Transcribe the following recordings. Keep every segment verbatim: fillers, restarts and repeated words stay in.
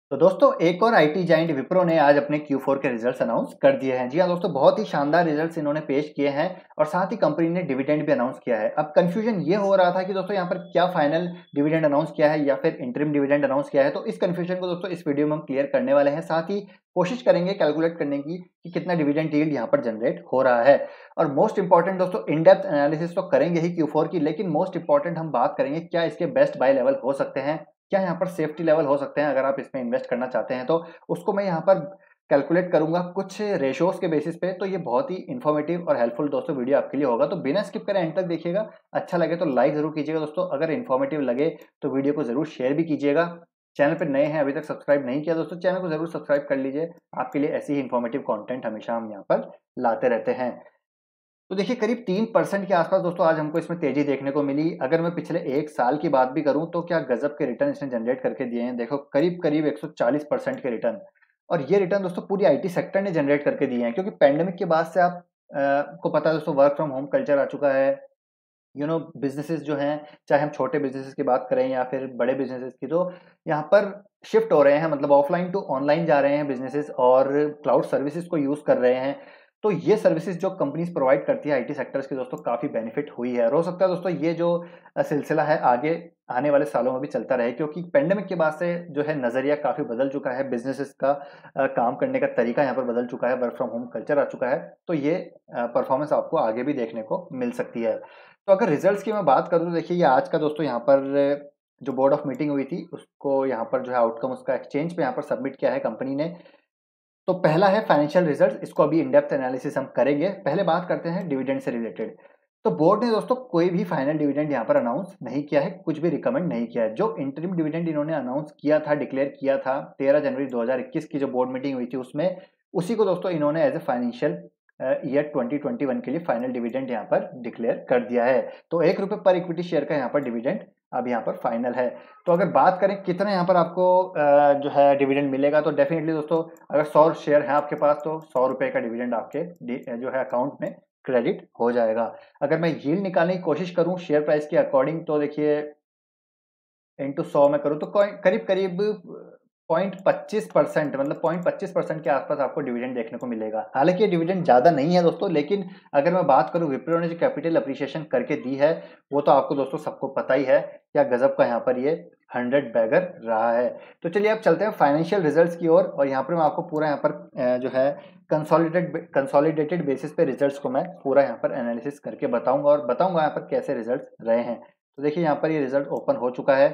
तो दोस्तों एक और आईटी जाइंट विप्रो ने आज अपने क्यू फोर के रिजल्ट्स अनाउंस कर दिए हैं। जी हाँ दोस्तों, बहुत ही शानदार रिजल्ट्स इन्होंने पेश किए हैं और साथ ही कंपनी ने डिविडेंड भी अनाउंस किया है। अब कंफ्यूजन ये हो रहा था कि दोस्तों यहाँ पर क्या फाइनल डिविडेंड अनाउंस किया है या फिर इंटरिम डिविडेंड अनाउंस किया है, तो इस कंफ्यूजन को दोस्तों इस वीडियो में हम क्लियर करने वाले हैं। साथ ही कोशिश करेंगे कैलकुलेट करने की कि कितना डिविडेंड यील्ड यहाँ पर जनरेट हो रहा है। और मोस्ट इंपॉर्टेंट दोस्तों, इन डेप्थ एनालिसिस तो करेंगे ही क्यू फोर की, लेकिन मोस्ट इंपॉर्टेंट हम बात करेंगे क्या इसके बेस्ट बाय लेवल हो सकते हैं, क्या यहाँ पर सेफ्टी लेवल हो सकते हैं अगर आप इसमें इन्वेस्ट करना चाहते हैं, तो उसको मैं यहाँ पर कैलकुलेट करूंगा कुछ रेशोस के बेसिस पे। तो ये बहुत ही इन्फॉर्मेटिव और हेल्पफुल दोस्तों वीडियो आपके लिए होगा, तो बिना स्किप करें एंड तक देखिएगा। अच्छा लगे तो लाइक जरूर कीजिएगा दोस्तों, अगर इन्फॉर्मेटिव लगे तो वीडियो को जरूर शेयर भी कीजिएगा। चैनल पर नए हैं, अभी तक सब्सक्राइब नहीं किया दोस्तों, चैनल को जरूर सब्सक्राइब कर लीजिए। आपके लिए ऐसी ही इन्फॉर्मेटिव कॉन्टेंट हमेशा हम यहाँ पर लाते रहते हैं। तो देखिए करीब तीन परसेंट के आसपास दोस्तों आज हमको इसमें तेजी देखने को मिली। अगर मैं पिछले एक साल की बात भी करूं तो क्या गजब के रिटर्न इसने जनरेट करके दिए हैं। देखो करीब करीब एक सौ चालीस परसेंट के रिटर्न, और ये रिटर्न दोस्तों पूरी आईटी सेक्टर ने जनरेट करके दिए हैं, क्योंकि पैंडेमिक के बाद से आप अ, को पता है दोस्तों वर्क फ्रॉम होम कल्चर आ चुका है। यू नो बिजनेसेस जो हैं, चाहे हम छोटे बिजनेसेस की बात करें या फिर बड़े बिजनेसेस की, तो यहाँ पर शिफ्ट हो रहे हैं, मतलब ऑफलाइन टू ऑनलाइन जा रहे हैं बिजनेसेस और क्लाउड सर्विसेज को यूज कर रहे हैं। तो ये सर्विसेज जो कंपनीज प्रोवाइड करती है आईटी सेक्टर्स की दोस्तों काफी बेनिफिट हुई है, और हो सकता है दोस्तों ये जो अ, सिलसिला है आगे आने वाले सालों में भी चलता रहे, क्योंकि पेंडेमिक के बाद से जो है नजरिया काफी बदल चुका है, बिजनेसेस का अ, काम करने का तरीका यहाँ पर बदल चुका है, वर्क फ्रॉम होम कल्चर आ चुका है। तो ये परफॉर्मेंस आपको आगे भी देखने को मिल सकती है। तो अगर रिजल्ट्स की मैं बात करूँ तो देखिए ये आज का दोस्तों यहाँ पर जो बोर्ड ऑफ मीटिंग हुई थी उसको यहाँ पर जो है आउटकम उसका एक्सचेंज पे यहाँ पर सबमिट किया है कंपनी ने। तो पहला है फाइनेंशियल रिजल्ट, इसको अभी इन डेप्थ एनालिसिस हम करेंगे। पहले बात करते हैं डिविडेंड से रिलेटेड। तो बोर्ड ने दोस्तों कोई भी फाइनल डिविडेंड यहाँ पर अनाउंस नहीं किया है, कुछ भी रिकमेंड नहीं किया है। जो इंटरिम डिविडेंड इन्होंने अनाउंस किया था, डिक्लेयर किया था तेरह जनवरी दो हज़ार इक्कीस की जो बोर्ड मीटिंग हुई थी उसमें, उसी को दोस्तों इन्होंने as a financial year twenty twenty one के लिए फाइनल डिविडेंड यहाँ पर डिक्लेयर कर दिया है। तो एक रुपए पर इक्विटी शेयर का यहाँ पर डिविडेंड अब यहाँ पर फाइनल है। तो अगर बात करें कितना यहाँ पर आपको अ, जो है डिविडेंड मिलेगा, तो डेफिनेटली दोस्तों अगर सौ शेयर है आपके पास तो सौ रुपए का डिविडेंड आपके जो है अकाउंट में क्रेडिट हो जाएगा। अगर मैं यील्ड निकालने की कोशिश करूं शेयर प्राइस के अकॉर्डिंग, तो देखिए इंटू सौ में करूँ तो करीब करीब पॉइंट पच्चीस परसेंट, मतलब पॉइंट पच्चीस परसेंट के आसपास आपको डिविडेंड देखने को मिलेगा। हालांकि ये डिविडेंड ज्यादा नहीं है दोस्तों, लेकिन अगर मैं बात करूं विप्रो ने जो कैपिटल अप्रिसिएशन करके दी है वो तो आपको दोस्तों सबको पता ही है क्या गजब का यहाँ पर ये हंड्रेड बैगर रहा है। तो चलिए अब चलते हैं फाइनेंशियल रिजल्ट्स की ओर, और, और यहाँ पर मैं आपको पूरा यहाँ पर जो है कंसोलिडेटेड कंसोलिडेटेड बेसिस पे रिजल्ट्स को मैं पूरा यहाँ पर एनालिसिस करके बताऊंगा और बताऊंगा यहाँ पर कैसे रिजल्ट्स रहे हैं। तो देखिए यहाँ पर ये रिजल्ट ओपन हो चुका है।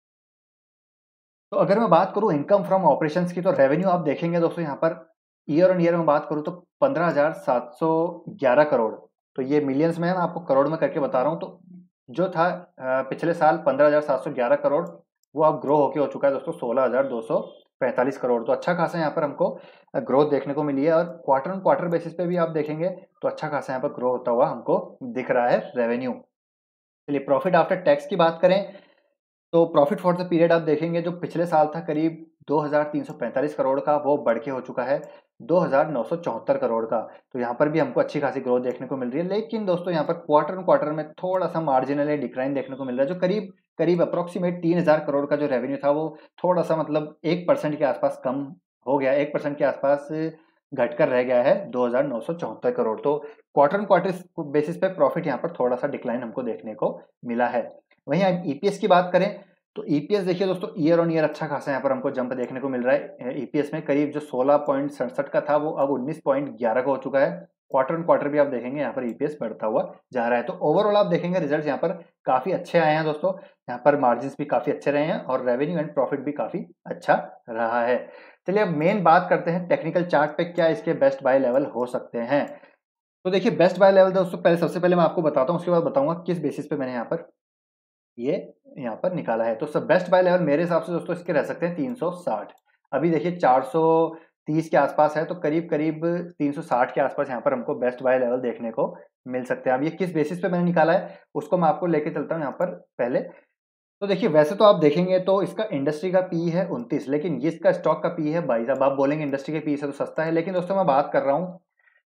तो अगर मैं बात करूं इनकम फ्रॉम ऑपरेशंस की, तो रेवेन्यू आप देखेंगे दोस्तों यहाँ पर ईयर ऑन ईयर में बात करूं तो पंद्रह हजार सात सौ ग्यारह करोड़। तो ये मिलियंस में है, मैं आपको करोड़ में करके बता रहा हूं। तो जो था अ, पिछले साल पंद्रह हजार सात सौ ग्यारह करोड़, वो अब ग्रो होके हो चुका है दोस्तों सोलह हजार दो सौ पैंतालीस करोड़। तो अच्छा खासा यहाँ पर हमको ग्रोथ देखने को मिली है, और क्वार्टर ऑन क्वार्टर बेसिस पे भी आप देखेंगे तो अच्छा खासा यहाँ पर ग्रो होता हुआ हमको दिख रहा है रेवेन्यू। चलिए प्रॉफिट आफ्टर टैक्स की बात करें तो प्रॉफिट फॉर द पीरियड आप देखेंगे जो पिछले साल था करीब दो हज़ार तीन सौ पैंतालीस करोड़ का, वो बढ़ के हो चुका है दो हज़ार नौ सौ चौहत्तर करोड़ का। तो यहाँ पर भी हमको अच्छी खासी ग्रोथ देखने को मिल रही है, लेकिन दोस्तों यहाँ पर क्वार्टर ऑन क्वार्टर में थोड़ा सा मार्जिनल डिक्लाइन देखने को मिल रहा है, जो करीब करीब अप्रोक्सीमेट तीन हजार करोड़ का जो रेवेन्यू था वो थोड़ा सा मतलब एक परसेंट के आसपास कम हो गया, एक परसेंट के आसपास घटकर रह गया है दो हजार नौ सौ चौहत्तर करोड़। तो क्वार्टर ऑन क्वार्टर बेसिस पे प्रॉफिट यहाँ पर थोड़ा सा डिक्लाइन हमको देखने को मिला है। वहीं अब ईपीएस की बात करें तो ईपीएस देखिए दोस्तों ईयर ऑन ईयर अच्छा खासा यहाँ पर हमको जंप देखने को मिल रहा है। ईपीएस में करीब जो सोलह पॉइंट सड़सठ का था वो अब उन्नीस पॉइंट ग्यारह का हो चुका है। क्वार्टर ऑन क्वार्टर भी आप देखेंगे यहाँ पर ईपीएस बढ़ता हुआ जा रहा है। तो ओवरऑल आप देखेंगे रिजल्ट यहाँ पर काफी अच्छे आए हैं दोस्तों, यहाँ पर मार्जिन भी काफी अच्छे रहे हैं और रेवेन्यू एंड प्रॉफिट भी काफी अच्छा रहा है। चलिए अब मेन बात करते हैं टेक्निकल चार्ट पे क्या इसके बेस्ट बाय लेवल हो सकते हैं। तो देखिए बेस्ट बाय लेवल दोस्तों पहले सबसे पहले मैं आपको बताता हूँ, उसके बाद बताऊंगा किस बेसिस पे मैंने यहाँ पर ये यहाँ पर निकाला है। तो सब बेस्ट बाय लेवल मेरे हिसाब से दोस्तों इसके रह सकते हैं तीन सौ साठ। अभी देखिए चार सौ तीस के आसपास है, तो करीब करीब तीन सौ साठ के आसपास यहाँ पर हमको बेस्ट बाय लेवल देखने को मिल सकते हैं। अब ये किस बेसिस पे मैंने निकाला है उसको मैं आपको लेके चलता हूँ यहाँ पर पहले। तो देखिए वैसे तो आप देखेंगे तो इसका इंडस्ट्री का पी है उनतीस, लेकिन ये इसका स्टॉक का पी है बाईस। अब आप बोलेंगे इंडस्ट्री के पी से तो सस्ता है, लेकिन दोस्तों मैं बात कर रहा हूँ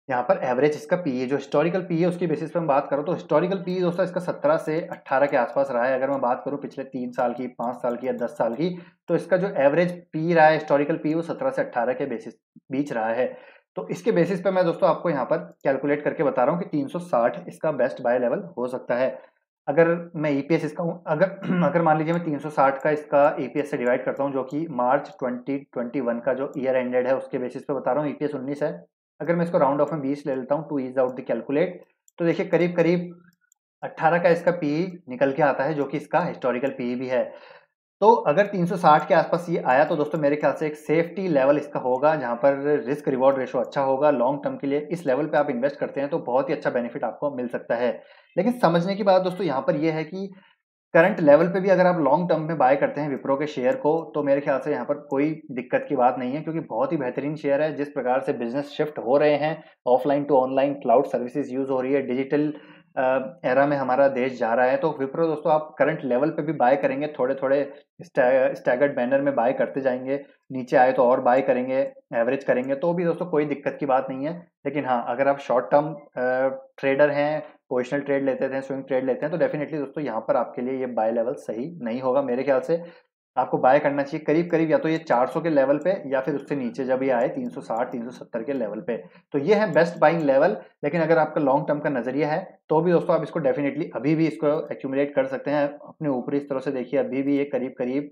यहाँ पर एवरेज इसका पीई जो हिस्टोरिकल पीई है उसकी बेसिस पे मैं बात करूँ तो हिस्टोरिकल पीई दोस्तों इसका सत्रह से अठारह के आसपास रहा है। अगर मैं बात करूँ पिछले तीन साल की, पाँच साल की या दस साल की, तो इसका जो एवरेज पीई रहा है हिस्टोरिकल पीई वो सत्रह से अठारह के बेसिस बीच रहा है। तो इसके बेसिस पे मैं दोस्तों आपको यहाँ पर कैलकुलेट करके बता रहा हूँ कि तीन सौ साठ इसका बेस्ट बाय लेवल हो सकता है। अगर मैं ईपीएस इसका अगर अगर मान लीजिए मैं तीन सौ साठ का इसका ईपीएस से डिवाइड करता हूँ, जो कि मार्च ट्वेंटी ट्वेंटी वन का जो ईयर एंडेड है उसके बेसिस पे बता रहा हूँ, ईपीएस उन्नीस है। अगर मैं इसको राउंड ऑफ में बीस ले लेता हूँ to ease out the calculate, तो देखिए करीब करीब अठारह का इसका पीई निकल के आता है, जो कि इसका हिस्टोरिकल पीई भी है। तो अगर तीन सौ साठ के आसपास ये आया तो दोस्तों मेरे ख्याल से एक सेफ्टी लेवल इसका होगा, जहां पर रिस्क रिवॉर्ड रेशो अच्छा होगा लॉन्ग टर्म के लिए। इस लेवल पे आप इन्वेस्ट करते हैं तो बहुत ही अच्छा बेनिफिट आपको मिल सकता है। लेकिन समझने की बात दोस्तों यहाँ पर यह है कि करंट लेवल पे भी अगर आप लॉन्ग टर्म में बाय करते हैं विप्रो के शेयर को, तो मेरे ख्याल से यहाँ पर कोई दिक्कत की बात नहीं है, क्योंकि बहुत ही बेहतरीन शेयर है। जिस प्रकार से बिजनेस शिफ्ट हो रहे हैं, offline to online, cloud services use हो रही है, डिजिटल एरा में हमारा देश जा रहा है, तो विप्रो दोस्तों आप करंट लेवल पे भी बाय करेंगे, थोड़े थोड़े स्टैगर्ड बैनर में बाय करते जाएंगे, नीचे आए तो और बाय करेंगे, एवरेज करेंगे, तो भी दोस्तों कोई दिक्कत की बात नहीं है। लेकिन हाँ, अगर आप शॉर्ट टर्म ट्रेडर हैं, पोजिशनल ट्रेड लेते थे, स्विंग ट्रेड लेते हैं, तो डेफिनेटली दोस्तों यहाँ पर आपके लिए ये बाय लेवल सही नहीं होगा। मेरे ख्याल से आपको बाय करना चाहिए करीब करीब या तो ये चार सौ के लेवल पे या फिर उससे नीचे जब ये आए तीन सौ साठ तीन सौ सत्तर के लेवल पे। तो ये है बेस्ट बाइंग लेवल। लेकिन अगर आपका लॉन्ग टर्म का नजरिया है तो भी दोस्तों आप इसको डेफिनेटली अभी भी इसको एक्यूमुलेट कर सकते हैं। अपने ऊपरी इस तरह से देखिए, अभी भी ये करीब करीब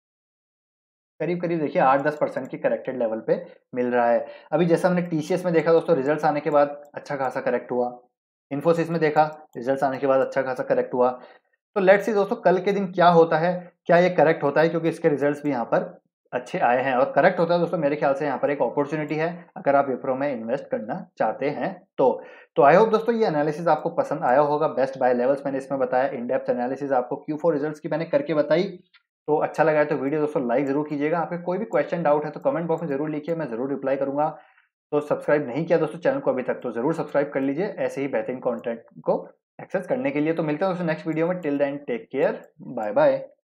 करीब करीब देखिए आठ दस परसेंट की करेक्टेड लेवल पे मिल रहा है। अभी जैसा हमने टीसीएस में देखा दोस्तों, रिजल्ट्स आने के बाद अच्छा खासा करेक्ट हुआ। इन्फोसिस में देखा, रिजल्ट्स आने के बाद अच्छा खासा करेक्ट हुआ। तो लेट्स सी दोस्तों कल के दिन क्या होता है, क्या ये करेक्ट होता है, क्योंकि इसके रिजल्ट्स भी यहाँ पर अच्छे आए हैं। और करेक्ट होता है दोस्तों, मेरे ख्याल से यहाँ पर एक अपॉर्चुनिटी है अगर आप विप्रो में इन्वेस्ट करना चाहते हैं तो। तो आई होप दोस्तों ये एनालिसिस आपको पसंद आया होगा। बेस्ट बाय लेवल्स मैंने इसमें बताया, इन डेप्थ एनालिसिस आपको क्यू फोर रिजल्ट्स की मैंने करके बताई। तो अच्छा लगा है तो वीडियो दोस्तों लाइक जरूर कीजिएगा। आपके कोई भी क्वेश्चन डाउट है तो कमेंट बॉक्स में जरूर लिखिए, मैं जरूर रिप्लाई करूंगा। तो सब्सक्राइब नहीं किया दोस्तों चैनल को अभी तक तो जरूर सब्सक्राइब कर लीजिए, ऐसे ही बेहतरीन कंटेंट को एक्सेस करने के लिए। तो मिलते हैं दोस्तों नेक्स्ट वीडियो में। Till then take care, bye bye.